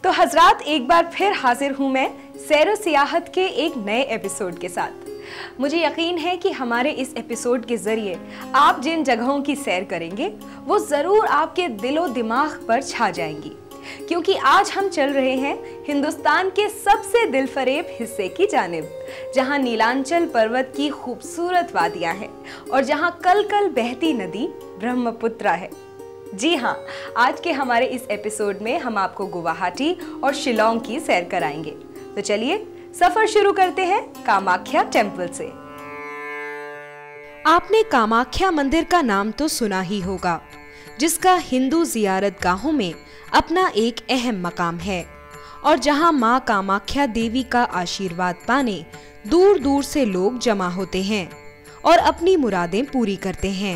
तो हजरात, एक बार फिर हाजिर हूँ मैं सैर सियाहत के एक नए एपिसोड के साथ। मुझे यकीन है कि हमारे इस एपिसोड के जरिए आप जिन जगहों की सैर करेंगे वो ज़रूर आपके दिलो दिमाग पर छा जाएंगी, क्योंकि आज हम चल रहे हैं हिंदुस्तान के सबसे दिलफरेब हिस्से की जानिब, जहां नीलांचल पर्वत की खूबसूरत वादियां हैं और जहां कल कल बहती नदी ब्रह्मपुत्रा है। जी हाँ, आज के हमारे इस एपिसोड में हम आपको गुवाहाटी और शिलोंग की सैर कराएंगे। तो चलिए सफर शुरू करते हैं कामाख्या टेम्पल से। आपने कामाख्या मंदिर का नाम तो सुना ही होगा, जिसका हिंदू जियारत गाहों में अपना एक अहम मकाम है और जहां मां कामाख्या देवी का आशीर्वाद पाने दूर दूर से लोग जमा होते हैं और अपनी मुरादें पूरी करते हैं।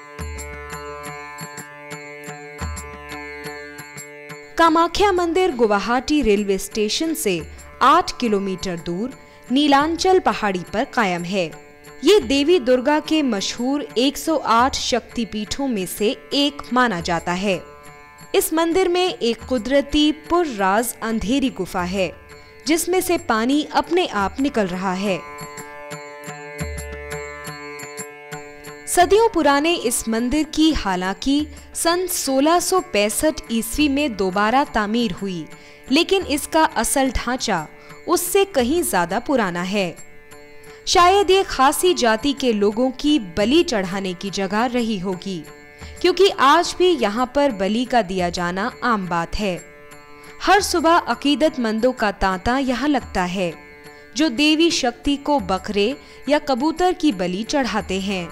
कामाख्या मंदिर गुवाहाटी रेलवे स्टेशन से 8 किलोमीटर दूर नीलांचल पहाड़ी पर कायम है। ये देवी दुर्गा के मशहूर 108 शक्तिपीठों में से एक माना जाता है। इस मंदिर में एक कुदरती पुरराज अंधेरी गुफा है, जिसमें से पानी अपने आप निकल रहा है। सदियों पुराने इस मंदिर की हालांकि सन 1665 ईस्वी में दोबारा तामीर हुई, लेकिन इसका असल ढांचा उससे कहीं ज्यादा पुराना है। शायद ये खासी जाति के लोगों की बलि चढ़ाने की जगह रही होगी, क्योंकि आज भी यहाँ पर बलि का दिया जाना आम बात है। हर सुबह अकीदतमंदों का तांता यहाँ लगता है, जो देवी शक्ति को बकरे या कबूतर की बलि चढ़ाते हैं।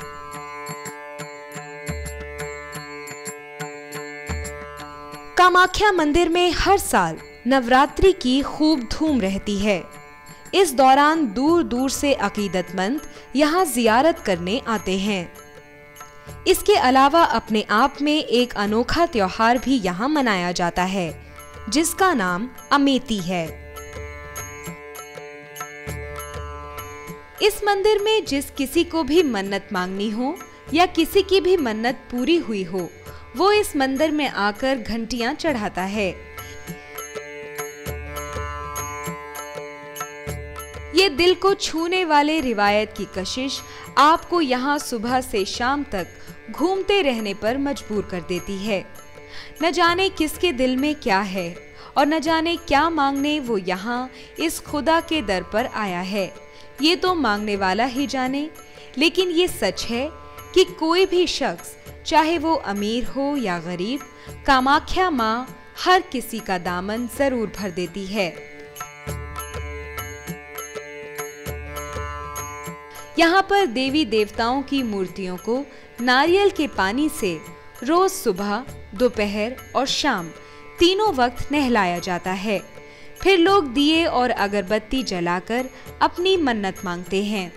कामाख्या मंदिर में हर साल नवरात्रि की खूब धूम रहती है। इस दौरान दूर दूर से अकीदतमंद यहाँ जियारत करने आते हैं। इसके अलावा अपने आप में एक अनोखा त्योहार भी यहाँ मनाया जाता है, जिसका नाम अमेती है। इस मंदिर में जिस किसी को भी मन्नत मांगनी हो या किसी की भी मन्नत पूरी हुई हो, वो इस मंदिर में आकर घंटियां चढ़ाता है। ये दिल को छूने वाले रिवायत की कशिश आपको यहाँ सुबह से शाम तक घूमते रहने पर मजबूर कर देती है। न जाने किसके दिल में क्या है और न जाने क्या मांगने वो यहाँ इस खुदा के दर पर आया है, ये तो मांगने वाला ही जाने। लेकिन ये सच है कि कोई भी शख्स, चाहे वो अमीर हो या गरीब, कामाख्या माँ हर किसी का दामन जरूर भर देती है। यहाँ पर देवी देवताओं की मूर्तियों को नारियल के पानी से रोज सुबह, दोपहर और शाम तीनों वक्त नहलाया जाता है। फिर लोग दिए और अगरबत्ती जलाकर अपनी मन्नत मांगते हैं।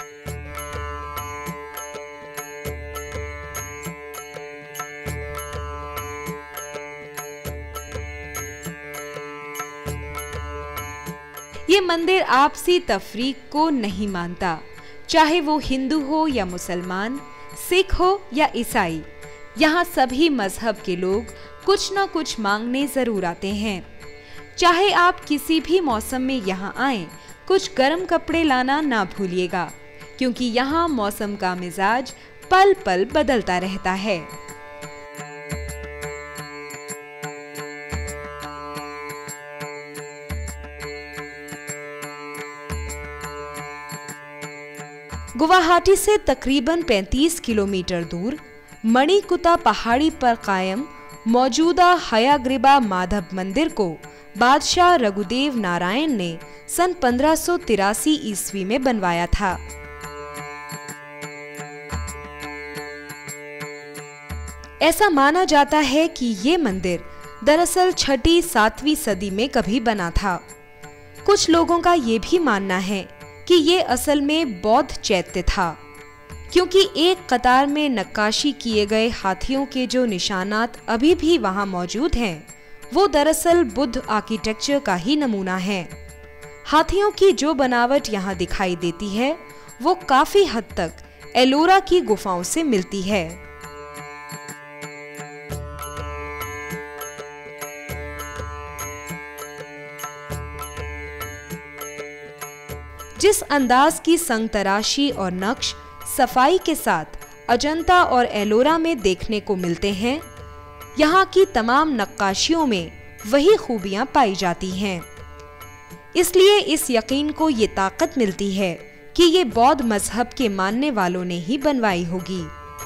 ये मंदिर आपसी तफरीक को नहीं मानता, चाहे वो हिंदू हो या मुसलमान, सिख हो या ईसाई। यहाँ सभी मजहब के लोग कुछ न कुछ मांगने जरूर आते हैं। चाहे आप किसी भी मौसम में यहाँ आएं, कुछ गर्म कपड़े लाना ना भूलिएगा, क्योंकि यहाँ मौसम का मिजाज पल पल बदलता रहता है। गुवाहाटी से तकरीबन 35 किलोमीटर दूर मणिकुता पहाड़ी पर कायम मौजूदा हयाग्रीबा माधव मंदिर को बादशाह रघुदेव नारायण ने सन 1583 ईस्वी में बनवाया था। ऐसा माना जाता है कि ये मंदिर दरअसल 6ठी-7वीं सदी में कभी बना था। कुछ लोगों का ये भी मानना है कि ये असल में बौद्ध चैत्य था, क्योंकि एक कतार में नक्काशी किए गए हाथियों के जो निशानात अभी भी वहां मौजूद हैं, वो दरअसल बुद्ध आर्किटेक्चर का ही नमूना है। हाथियों की जो बनावट यहाँ दिखाई देती है, वो काफी हद तक एलोरा की गुफाओं से मिलती है। जिस अंदाज की संग तराशी और नक्श सफाई के साथ अजंता और एलोरा में देखने को मिलते हैं, यहाँ की तमाम नक्काशियों में वही खूबियां पाई जाती हैं। इसलिए इस यकीन को ये ताकत मिलती है कि ये बौद्ध मजहब के मानने वालों ने ही बनवाई होगी।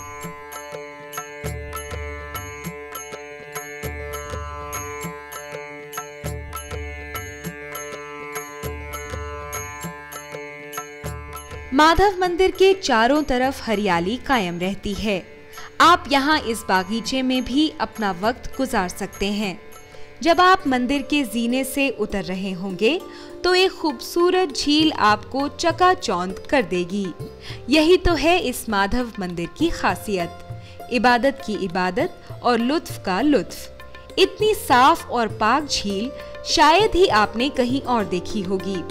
माधव मंदिर के चारों तरफ हरियाली कायम रहती है। आप यहाँ इस बागीचे में भी अपना वक्त गुजार सकते हैं। जब आप मंदिर के जीने से उतर रहे होंगे तो एक खूबसूरत झील आपको चकाचौंध कर देगी। यही तो है इस माधव मंदिर की खासियत, इबादत की इबादत और लुत्फ का लुत्फ। इतनी साफ और पाक झील शायद ही आपने कहीं और देखी होगी।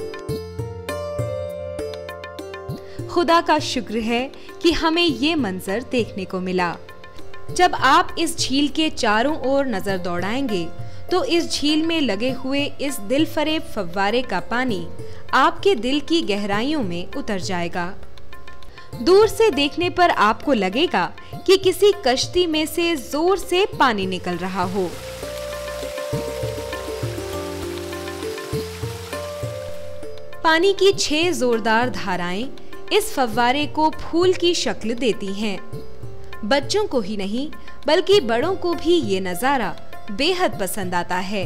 खुदा का शुक्र है कि हमें ये मंजर देखने को मिला। जब आप इस झील के चारों ओर नजर दौड़ाएंगे तो इस झील में लगे हुए इस दिलफरेब फव्वारे का पानी आपके दिल की गहराइयों में उतर जाएगा। दूर से देखने पर आपको लगेगा कि किसी कश्ती में से जोर से पानी निकल रहा हो। पानी की 6 जोरदार धाराएं इस फव्वारे को फूल की शक्ल देती हैं। बच्चों को ही नहीं बल्कि बड़ों को भी ये नजारा बेहद पसंद आता है।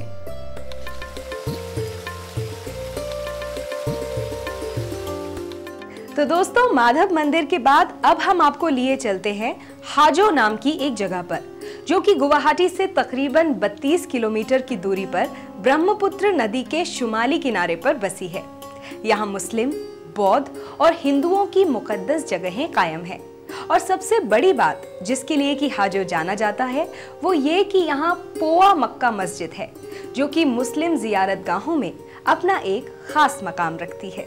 तो दोस्तों, माधव मंदिर के बाद अब हम आपको लिए चलते हैं हाजो नाम की एक जगह पर, जो कि गुवाहाटी से तकरीबन 32 किलोमीटर की दूरी पर ब्रह्मपुत्र नदी के शुमाली किनारे पर बसी है। यहाँ मुस्लिम, बौद्ध और हिंदुओं की मुकद्दस जगहें कायम हैं। और सबसे बड़ी बात जिसके लिए कि हाजो जाना जाता है वो ये कि यहाँ पोआ मक्का मस्जिद है, जो कि मुस्लिम जियारतगाहों में अपना एक खास मकाम रखती है।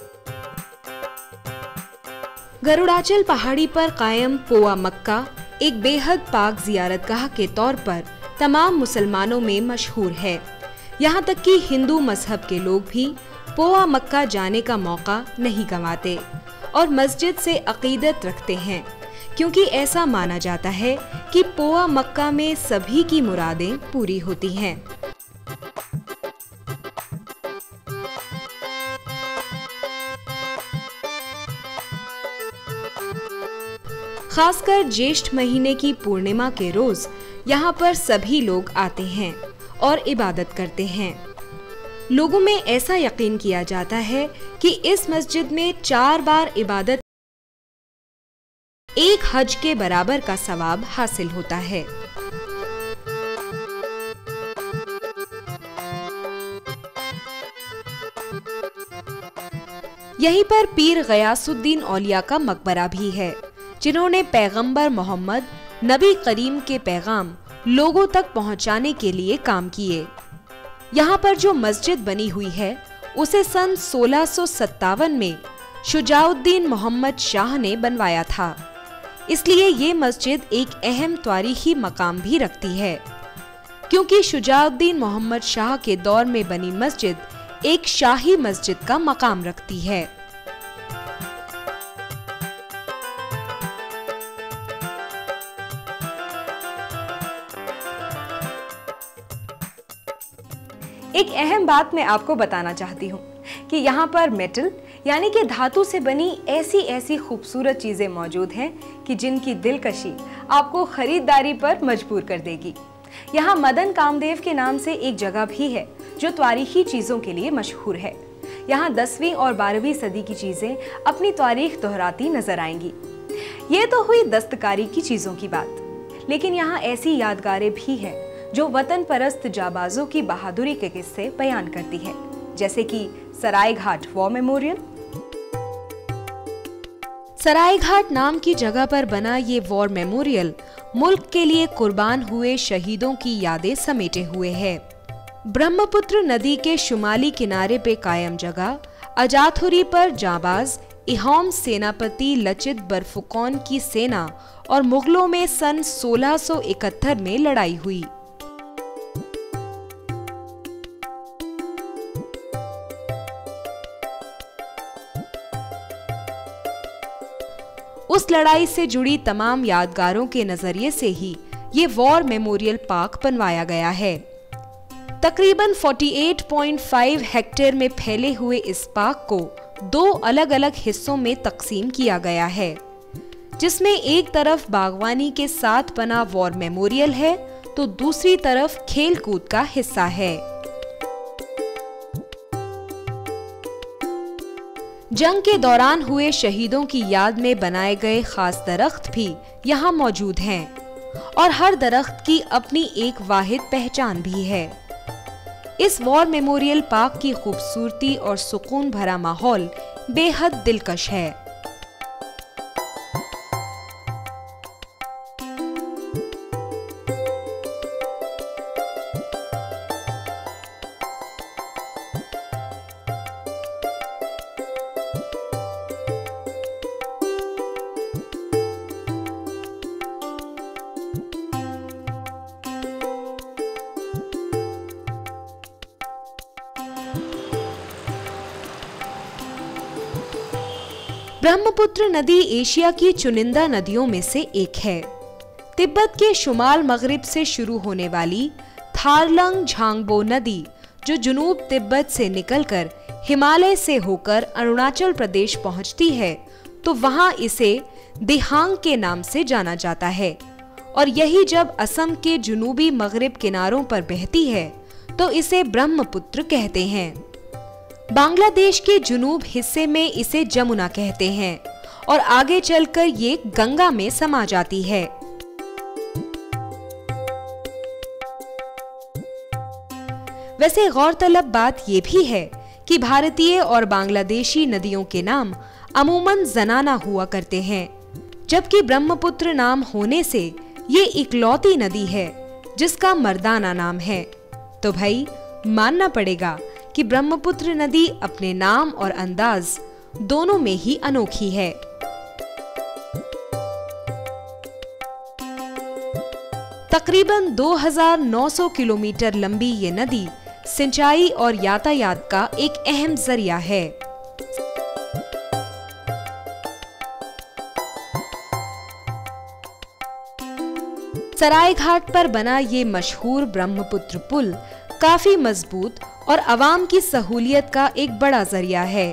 गरुड़ाचल पहाड़ी पर कायम पोआ मक्का एक बेहद पाक जियारतगाह के तौर पर तमाम मुसलमानों में मशहूर है। यहाँ तक कि हिंदू मजहब के लोग भी पोआ मक्का जाने का मौका नहीं गंवाते और मस्जिद से अकीदत रखते हैं, क्योंकि ऐसा माना जाता है कि पोआ मक्का में सभी की मुरादें पूरी होती हैं। खासकर ज्येष्ठ महीने की पूर्णिमा के रोज यहाँ पर सभी लोग आते हैं और इबादत करते हैं। लोगों में ऐसा यकीन किया जाता है कि इस मस्जिद में 4 बार इबादत एक हज के बराबर का सवाब हासिल होता है। यहीं पर पीर गयासुद्दीन औलिया का मकबरा भी है, जिन्होंने पैगंबर मोहम्मद नबी करीम के पैगाम लोगों तक पहुंचाने के लिए काम किए। यहाँ पर जो मस्जिद बनी हुई है उसे सन 1657 में शुजाउद्दीन मोहम्मद शाह ने बनवाया था। इसलिए ये मस्जिद एक अहम तारीखी मकाम भी रखती है, क्योंकि शुजाउद्दीन मोहम्मद शाह के दौर में बनी मस्जिद एक शाही मस्जिद का मकाम रखती है। एक अहम बात मैं आपको बताना चाहती हूँ कि यहाँ पर मेटल यानी कि धातु से बनी ऐसी खूबसूरत चीजें मौजूद हैं कि जिनकी दिलकशी आपको खरीदारी पर मजबूर कर देगी। यहाँ मदन कामदेव के नाम से एक जगह भी है जो तारीखी चीजों के लिए मशहूर है। यहाँ 10वीं और 12वीं सदी की चीजें अपनी तारीख दोहराती नजर आएंगी। ये तो हुई दस्तकारी की चीजों की बात, लेकिन यहाँ ऐसी यादगारें भी हैं जो वतन परस्त जाबाजों की बहादुरी के किस्से बयान करती है, जैसे कि सरायघाट वॉर मेमोरियल। सरायघाट नाम की जगह पर बना ये वॉर मेमोरियल मुल्क के लिए कुर्बान हुए शहीदों की यादें समेटे हुए है। ब्रह्मपुत्र नदी के शुमाली किनारे पे कायम जगह अजाथुरी पर जाबाज इहौम सेनापति लचित बरफुकौन की सेना और मुगलों में सन 1671 में लड़ाई हुई। उस लड़ाई से जुड़ी तमाम यादगारों के नजरिए से ही ये वॉर मेमोरियल पार्क बनवाया गया है। तकरीबन 48.5 हेक्टेयर में फैले हुए इस पार्क को 2 अलग-अलग हिस्सों में तकसीम किया गया है, जिसमें एक तरफ बागवानी के साथ बना वॉर मेमोरियल है तो दूसरी तरफ खेल कूद का हिस्सा है। जंग के दौरान हुए शहीदों की याद में बनाए गए खास दरख्त भी यहाँ मौजूद हैं और हर दरख्त की अपनी एक वाहिद पहचान भी है। इस वॉर मेमोरियल पार्क की खूबसूरती और सुकून भरा माहौल बेहद दिलकश है। ब्रह्मपुत्र नदी एशिया की चुनिंदा नदियों में से एक है। तिब्बत के शुमाल मगरिब से शुरू होने वाली थारलंग झांगबो नदी, जो जुनूब तिब्बत से निकलकर हिमालय से होकर अरुणाचल प्रदेश पहुंचती है, तो वहां इसे दिहांग के नाम से जाना जाता है। और यही जब असम के जुनूबी मगरिब किनारों पर बहती है तो इसे ब्रह्मपुत्र कहते हैं। बांग्लादेश के जुनूब हिस्से में इसे जमुना कहते हैं और आगे चलकर ये गंगा में समा जाती है। वैसे गौरतलब बात यह भी है कि भारतीय और बांग्लादेशी नदियों के नाम अमूमन जनाना हुआ करते हैं, जबकि ब्रह्मपुत्र नाम होने से ये इकलौती नदी है जिसका मर्दाना नाम है। तो भाई मानना पड़ेगा कि ब्रह्मपुत्र नदी अपने नाम और अंदाज दोनों में ही अनोखी है। तकरीबन 2900 किलोमीटर लंबी ये नदी सिंचाई और यातायात का एक अहम जरिया है। सरायघाट पर बना ये मशहूर ब्रह्मपुत्र पुल काफी मजबूत और आवाम की सहूलियत का एक बड़ा जरिया है।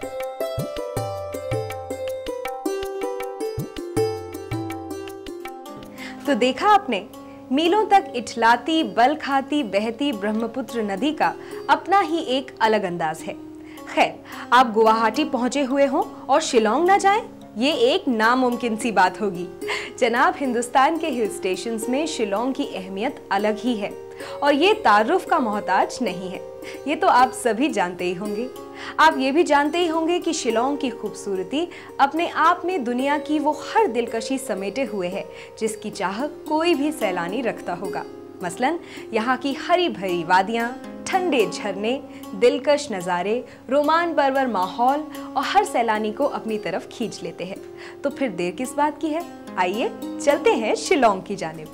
तो देखा आपने, मीलों तक इठलाती, बल खाती, बहती ब्रह्मपुत्र नदी का अपना ही एक अलग अंदाज है। खैर, आप गुवाहाटी पहुंचे हुए हों और शिलोंग ना जाएं, ये एक नामुमकिन सी बात होगी। जनाब, हिंदुस्तान के हिल स्टेशंस में शिलोंग की अहमियत अलग ही है और ये तारुफ का मोहताज नहीं है। ये तो आप सभी जानते ही होंगे। आप ये भी जानते ही होंगे कि शिलोंग की खूबसूरती अपने आप में दुनिया की वो हर दिलकशी समेटे हुए है जिसकी चाह कोई भी सैलानी रखता होगा। मसलन यहाँ की हरी भरी वादियाँ, ठंडे झरने, दिलकश नज़ारे, रोमान परवर माहौल और हर सैलानी को अपनी तरफ खींच लेते हैं। तो फिर देर किस बात की है, आइए चलते हैं शिलोंग की जानिब।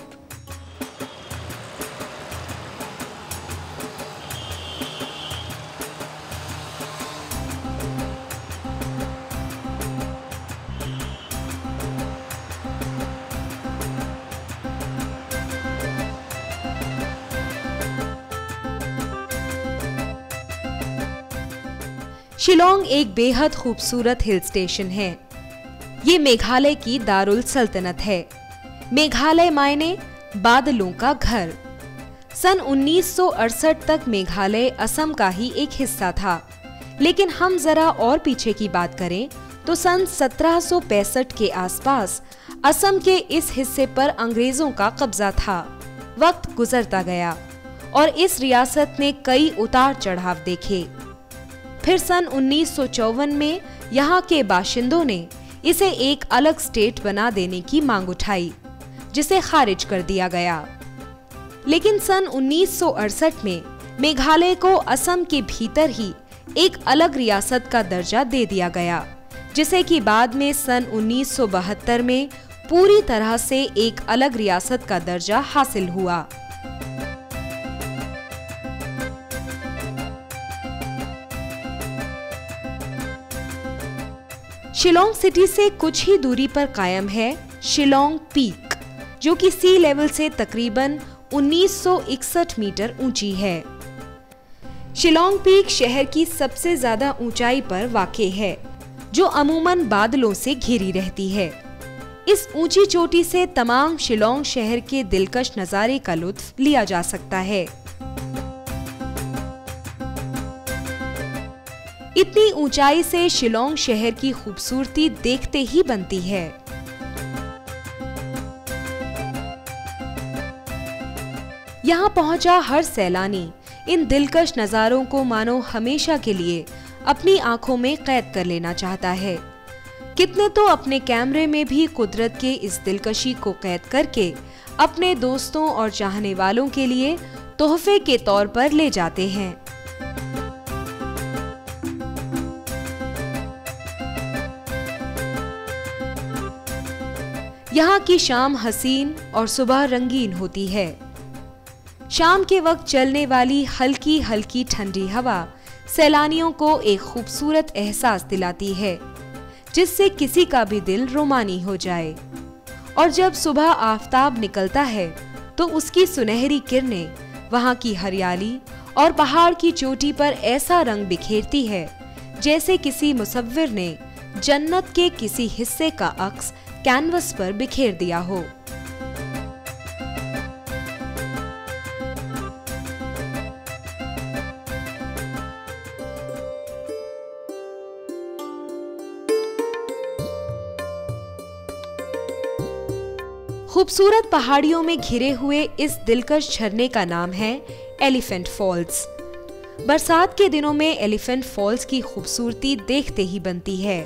शिलोंग एक बेहद खूबसूरत हिल स्टेशन है। ये मेघालय की दारुल सल्तनत है। मेघालय मायने बादलों का घर। सन 1968 तक मेघालय असम का ही एक हिस्सा था, लेकिन हम जरा और पीछे की बात करें तो सन 1765 के आसपास असम के इस हिस्से पर अंग्रेजों का कब्जा था। वक्त गुजरता गया और इस रियासत ने कई उतार चढ़ाव देखे। फिर सन 1954 में यहाँ के बाशिंदों ने इसे एक अलग स्टेट बना देने की मांग उठाई, जिसे खारिज कर दिया गया। लेकिन सन 1968 में मेघालय को असम के भीतर ही एक अलग रियासत का दर्जा दे दिया गया, जिसे कि बाद में सन 1972 में पूरी तरह से एक अलग रियासत का दर्जा हासिल हुआ। शिलोंग सिटी से कुछ ही दूरी पर कायम है शिलोंग पीक, जो कि सी लेवल से तकरीबन 1961 मीटर ऊंची है। शिलोंग पीक शहर की सबसे ज्यादा ऊंचाई पर वाक़ई है, जो अमूमन बादलों से घिरी रहती है। इस ऊंची चोटी से तमाम शिलोंग शहर के दिलकश नजारे का लुत्फ लिया जा सकता है। इतनी ऊंचाई से शिलोंग शहर की खूबसूरती देखते ही बनती है। यहाँ पहुंचा हर सैलानी इन दिलकश नजारों को मानो हमेशा के लिए अपनी आंखों में कैद कर लेना चाहता है। कितने तो अपने कैमरे में भी कुदरत के इस दिलकशी को कैद करके अपने दोस्तों और चाहने वालों के लिए तोहफे के तौर पर ले जाते हैं। यहाँ की शाम हसीन और सुबह रंगीन होती है। शाम के वक्त चलने वाली हल्की हल्की ठंडी हवा सैलानियों को एक खूबसूरत एहसास दिलाती है, जिससे किसी का भी दिल रोमानी हो जाए। और जब सुबह आफताब निकलता है तो उसकी सुनहरी किरणें वहां की हरियाली और पहाड़ की चोटी पर ऐसा रंग बिखेरती है जैसे किसी मुसव्विर ने जन्नत के किसी हिस्से का अक्स कैनवस पर बिखेर दिया हो। खूबसूरत पहाड़ियों में घिरे हुए इस दिलकश झरने का नाम है एलिफेंट फॉल्स। बरसात के दिनों में एलिफेंट फॉल्स की खूबसूरती देखते ही बनती है।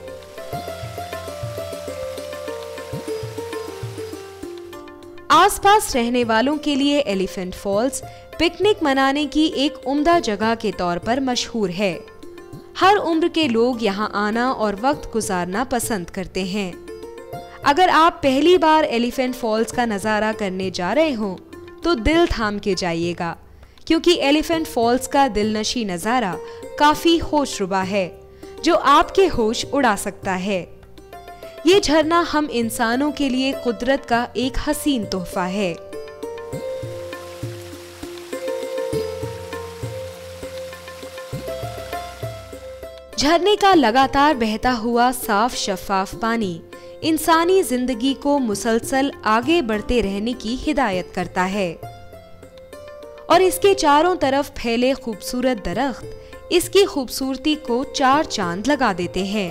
आसपास रहने वालों के लिए एलिफेंट फॉल्स पिकनिक मनाने की एक उम्दा जगह के तौर पर मशहूर है। हर उम्र के लोग यहाँ आना और वक्त गुजारना पसंद करते हैं। अगर आप पहली बार एलिफेंट फॉल्स का नज़ारा करने जा रहे हो तो दिल थाम के जाइएगा, क्योंकि एलिफेंट फॉल्स का दिलनशी नज़ारा काफ़ी होशरुबा है, जो आपके होश उड़ा सकता है। ये झरना हम इंसानों के लिए कुदरत का एक हसीन तोहफा है। झरने का लगातार बहता हुआ साफ शफाफ पानी इंसानी जिंदगी को मुसलसल आगे बढ़ते रहने की हिदायत करता है, और इसके चारों तरफ फैले खूबसूरत दरख्त इसकी खूबसूरती को चार चांद लगा देते हैं।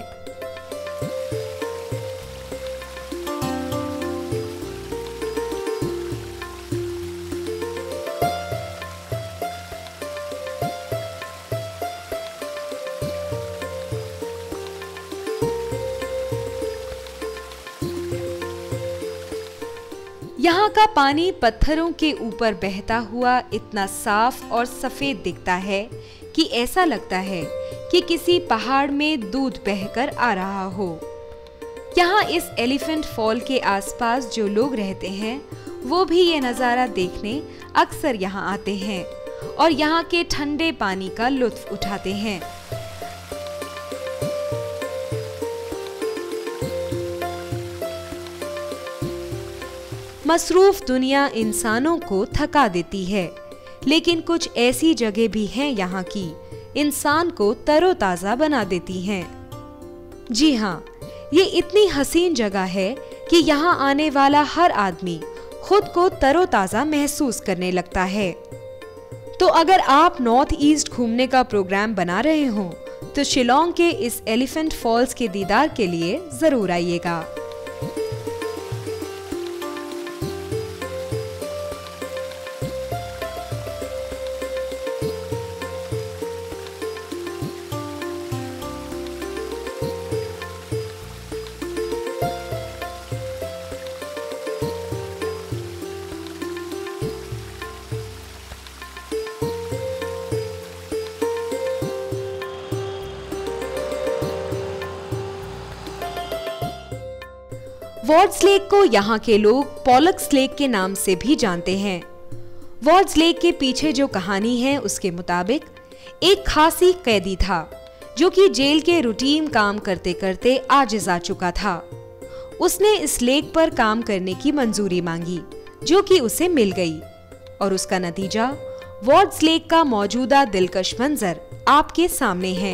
यहाँ का पानी पत्थरों के ऊपर बहता हुआ इतना साफ और सफेद दिखता है कि ऐसा लगता है कि किसी पहाड़ में दूध बहकर आ रहा हो। यहाँ इस एलिफेंट फॉल के आसपास जो लोग रहते हैं वो भी ये नज़ारा देखने अक्सर यहाँ आते हैं और यहाँ के ठंडे पानी का लुत्फ उठाते हैं। मसरूफ दुनिया इंसानों को थका देती है, लेकिन कुछ ऐसी जगह भी हैं यहाँ की इंसान को तरोताज़ा बना देती हैं। जी हाँ, ये इतनी हसीन जगह है कि यहाँ आने वाला हर आदमी खुद को तरोताज़ा महसूस करने लगता है। तो अगर आप नॉर्थ ईस्ट घूमने का प्रोग्राम बना रहे हो तो शिलोंग के इस एलिफेंट फॉल्स के दीदार के लिए ज़रूर आइएगा। वॉर्ड्स लेक को यहाँ के लोग पॉलक्स लेक के नाम से भी जानते हैं। वॉर्ड्स लेक के पीछे जो कहानी है उसके मुताबिक एक खासी कैदी था जो कि जेल के रूटीन काम करते करते आजिज आ चुका था। उसने इस लेक पर काम करने की मंजूरी मांगी, जो कि उसे मिल गई, और उसका नतीजा वार्ड्स लेक का मौजूदा दिलकश मंजर आपके सामने है।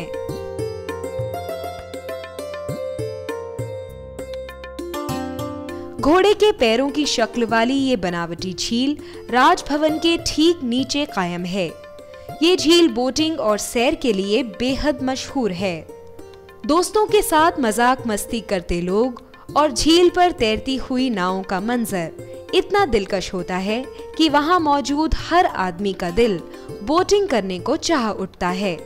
घोड़े के पैरों की शक्ल वाली ये बनावटी झील राजभवन के ठीक नीचे कायम है। ये झील बोटिंग और सैर के लिए बेहद मशहूर है। दोस्तों के साथ मजाक मस्ती करते लोग और झील पर तैरती हुई नावों का मंजर इतना दिलकश होता है कि वहां मौजूद हर आदमी का दिल बोटिंग करने को चाह उठता है।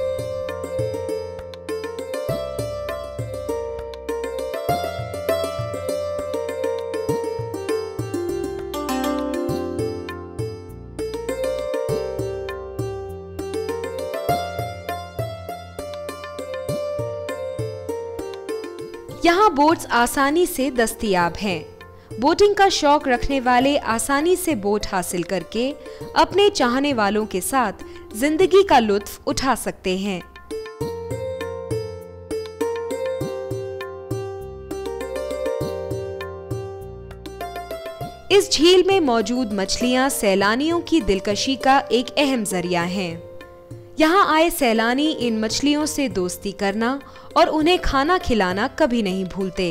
यहाँ बोट्स आसानी से दस्तयाब हैं। बोटिंग का शौक रखने वाले आसानी से बोट हासिल करके अपने चाहने वालों के साथ जिंदगी का लुत्फ उठा सकते हैं। इस झील में मौजूद मछलियां सैलानियों की दिलकशी का एक अहम जरिया हैं। यहाँ आए सैलानी इन मछलियों से दोस्ती करना और उन्हें खाना खिलाना कभी नहीं भूलते।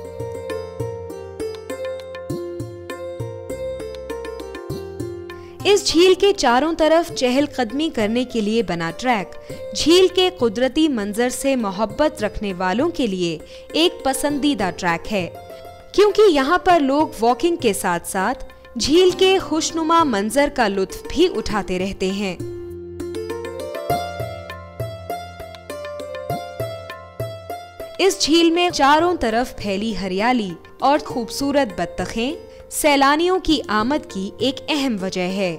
इस झील के चारों तरफ चहलकदमी करने के लिए बना ट्रैक झील के कुदरती मंजर से मोहब्बत रखने वालों के लिए एक पसंदीदा ट्रैक है, क्योंकि यहाँ पर लोग वॉकिंग के साथ साथ झील के खुशनुमा मंजर का लुत्फ भी उठाते रहते हैं। इस झील में चारों तरफ फैली हरियाली और खूबसूरत बत्तखें सैलानियों की आमद की एक अहम वजह है।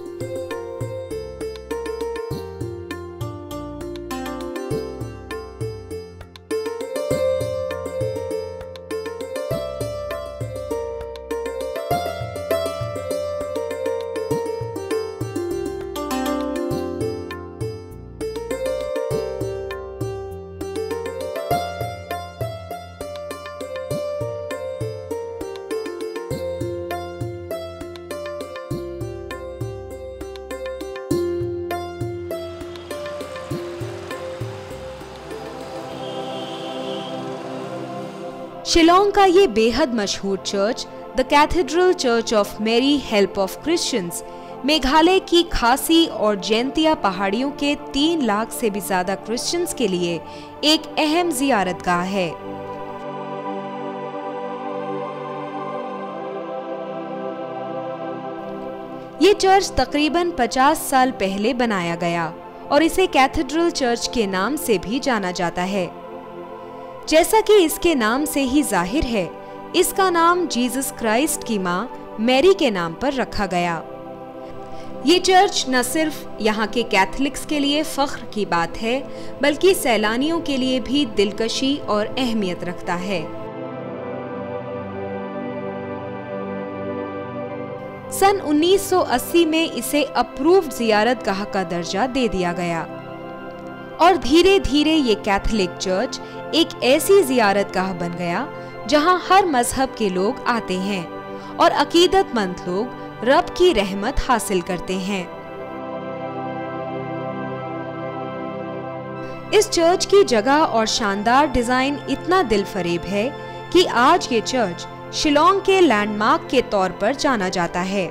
शिलोंग का ये बेहद मशहूर church the cathedral church of Mary help of Christians Meghalaya की खासी और जैंतिया पहाड़ियों के 3 लाख से भी ज्यादा क्रिश्चियंस के लिए एक अहम जियारतगाह है। ये चर्च तकरीबन 50 साल पहले बनाया गया और इसे कैथेड्रल चर्च के नाम से भी जाना जाता है। जैसा कि इसके नाम से ही जाहिर है, इसका नाम जीसस क्राइस्ट की मां मैरी के नाम पर रखा गया। ये चर्च न सिर्फ यहाँ के कैथलिक्स के लिए फख्र की बात है, बल्कि सैलानियों के लिए भी दिलकशी और अहमियत रखता है। सन 1980 में इसे अप्रूव्ड जियारतगाह का दर्जा दे दिया गया और धीरे धीरे ये कैथलिक चर्च एक ऐसी जियारतगाह बन गया जहां हर मजहब के लोग आते हैं और अकीदतमंद लोग रब की रहमत हासिल करते हैं। इस चर्च की जगह और शानदार डिजाइन इतना दिलफरेब है कि आज ये चर्च शिलोंग के लैंडमार्क के तौर पर जाना जाता है।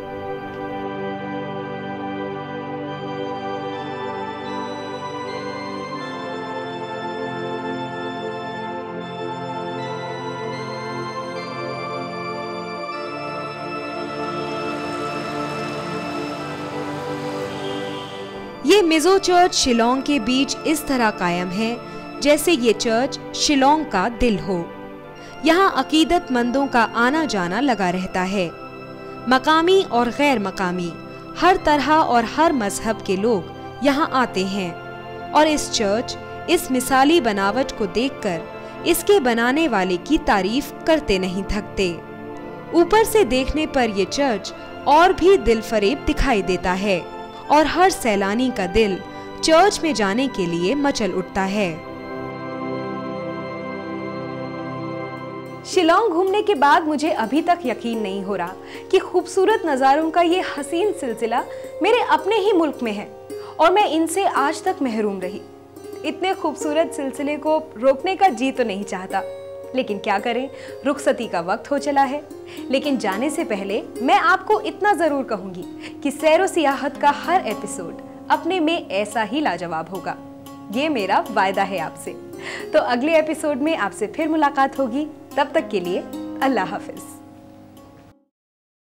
ये मिजो चर्च शिलोंग के बीच इस तरह कायम है जैसे ये चर्च शिलोंग का दिल हो। यहाँ अकीदतमंदों का आना जाना लगा रहता है। मकामी और गैर मकामी हर तरह और हर मजहब के लोग यहाँ आते हैं और इस चर्च इस मिसाली बनावट को देखकर इसके बनाने वाले की तारीफ करते नहीं थकते। ऊपर से देखने पर यह चर्च और भी दिलफरेब दिखाई देता है और हर सैलानी का दिल चर्च में जाने के लिए मचल उठता है। शिलोंग घूमने के बाद मुझे अभी तक यकीन नहीं हो रहा कि खूबसूरत नज़ारों का ये हसीन सिलसिला मेरे अपने ही मुल्क में है और मैं इनसे आज तक महरूम रही। इतने खूबसूरत सिलसिले को रोकने का जी तो नहीं चाहता, लेकिन क्या करें, रुखसती का वक्त हो चला है। लेकिन जाने से पहले मैं आपको इतना ज़रूर कहूँगी कि सैरो सियाहत का हर एपिसोड अपने में ऐसा ही लाजवाब होगा। ये मेरा वायदा है आपसे। तो अगले एपिसोड में आपसे फिर मुलाकात होगी। तब तक के लिए अल्लाह हाफिज।